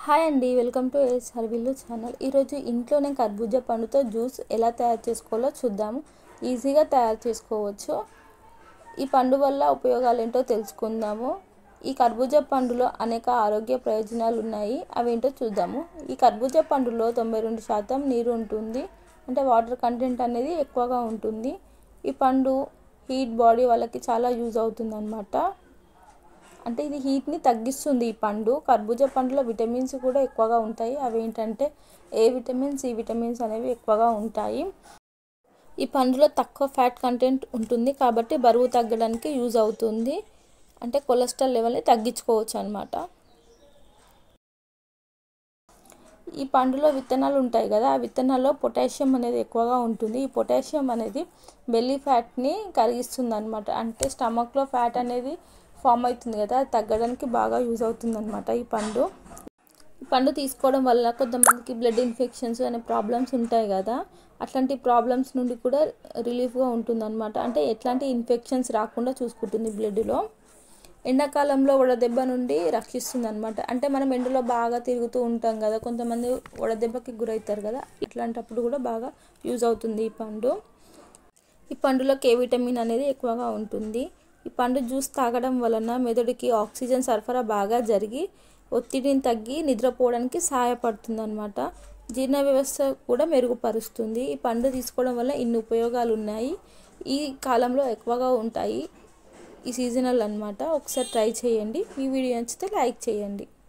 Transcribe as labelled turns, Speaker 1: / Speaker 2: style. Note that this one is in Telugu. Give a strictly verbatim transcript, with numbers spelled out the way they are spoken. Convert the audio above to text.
Speaker 1: హాయ్ అండి, వెల్కమ్ టు ఎస్ హర్విల్లు ఛానల్. ఈరోజు ఇంట్లోనే కర్బూజా పండుతో జ్యూస్ ఎలా తయారు చేసుకోవాలో చూద్దాము. ఈజీగా తయారు చేసుకోవచ్చు. ఈ పండు వల్ల ఉపయోగాలు ఏంటో తెలుసుకుందాము. ఈ కర్బూజా పండులో అనేక ఆరోగ్య ప్రయోజనాలు ఉన్నాయి, అవేంటో చూద్దాము. ఈ కర్బూజా పండులో తొంభై రెండు శాతం నీరు ఉంటుంది, అంటే వాటర్ కంటెంట్ అనేది ఎక్కువగా ఉంటుంది. ఈ పండు హీట్ బాడీ వాళ్ళకి చాలా యూజ్ అవుతుంది అన్నమాట. అంటే ఇది హీట్ని తగ్గిస్తుంది. ఈ పండు కర్బూజా పండులో విటమిన్స్ కూడా ఎక్కువగా ఉంటాయి. అవి ఏంటంటే ఏ విటమిన్, సి విటమిన్స్ అనేవి ఎక్కువగా ఉంటాయి. ఈ పండులో తక్కువ ఫ్యాట్ కంటెంట్ ఉంటుంది కాబట్టి బరువు తగ్గడానికి యూజ్ అవుతుంది. అంటే కొలెస్ట్రాల్ లెవెల్ని తగ్గించుకోవచ్చు అన్నమాట. ఈ పండులో విత్తనాలు ఉంటాయి కదా, ఆ విత్తనాల్లో పొటాషియం అనేది ఎక్కువగా ఉంటుంది. ఈ పొటాషియం అనేది బెల్లీ ఫ్యాట్ని కరిగిస్తుంది అన్నమాట. అంటే స్టమక్లో ఫ్యాట్ అనేది ఫామ్ అవుతుంది కదా, అది తగ్గడానికి బాగా యూజ్ అవుతుంది అన్నమాట ఈ పండు. ఈ పండు తీసుకోవడం వల్ల కొంతమందికి బ్లడ్ ఇన్ఫెక్షన్స్ అనే ప్రాబ్లమ్స్ ఉంటాయి కదా, అట్లాంటి ప్రాబ్లమ్స్ నుండి కూడా రిలీఫ్గా ఉంటుంది అన్నమాట. అంటే ఎట్లాంటి ఇన్ఫెక్షన్స్ రాకుండా చూసుకుంటుంది బ్లడ్లో. ఎండాకాలంలో వడదెబ్బ నుండి రక్షిస్తుంది అనమాట. అంటే మనం ఎండలో బాగా తిరుగుతూ ఉంటాం కదా, కొంతమంది వడదెబ్బకి గురవుతారు కదా, ఇట్లాంటప్పుడు కూడా బాగా యూజ్ అవుతుంది ఈ పండు. ఈ పండులో కే విటమిన్ అనేది ఎక్కువగా ఉంటుంది. ఈ పండు జ్యూస్ తాగడం వలన మెదడుకి ఆక్సిజన్ సరఫరా బాగా జరిగి ఒత్తిడిని తగ్గి నిద్రపోవడానికి సహాయపడుతుంది అనమాట. జీర్ణ వ్యవస్థ కూడా మెరుగుపరుస్తుంది. ఈ పండు తీసుకోవడం వల్ల ఇన్ని ఉపయోగాలు ఉన్నాయి. ఈ కాలంలో ఎక్కువగా ఉంటాయి, ఈ సీజనల్ అన్నమాట. ఒకసారి ట్రై చేయండి. ఈ వీడియో నచ్చితే లైక్ చేయండి.